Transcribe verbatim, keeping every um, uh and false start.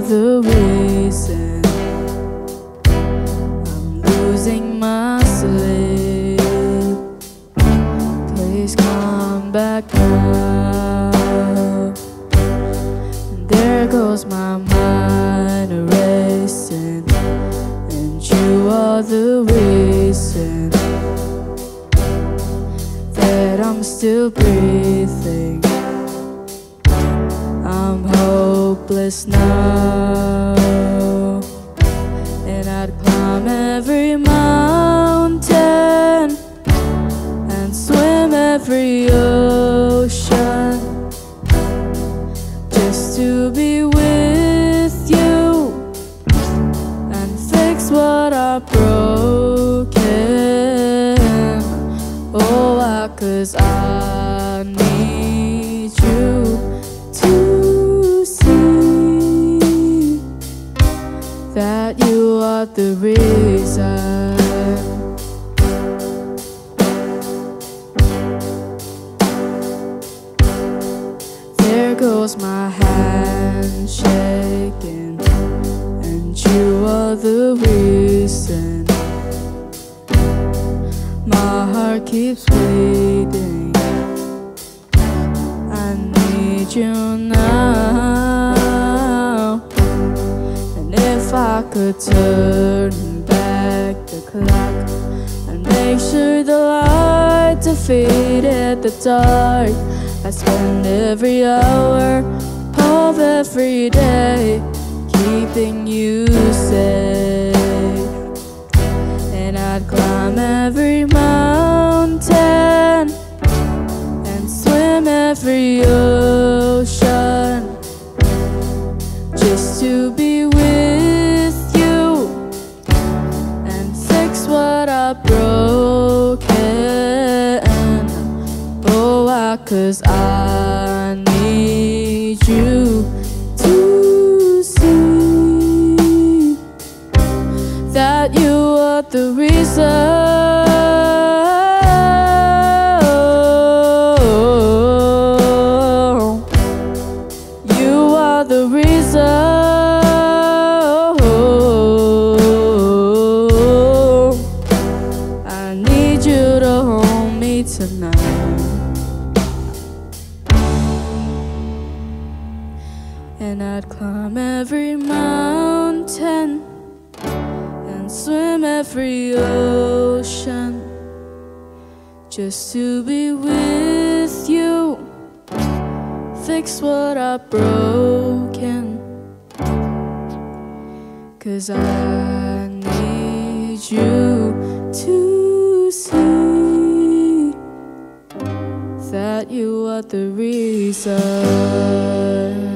the reason I'm losing my sleep. Please come back now. And there goes my mind erasing, and you are the reason that I'm still breathing. I'm hopeless now, and I'd climb every mountain and swim every ocean just to be with you and fix what I've broken. Oh, I, 'cause I need you to see that you are the reason. There goes my hand shaking, and you are the reason. My heart keeps bleeding. I need you now. And if I could turn back the clock and make sure the light defeated the dark, I'd spend every hour of every day keeping you safe. And I'd climb every mountain and swim every ocean just to be with you and fix what I've broken. Oh, I, 'cause I need you to see that you are the reason. You are the reason. I need you to hold me tonight. And I'd climb every mountain and swim every ocean just to be with you, fix what I've broken. 'Cause I need you to see that you are the reason.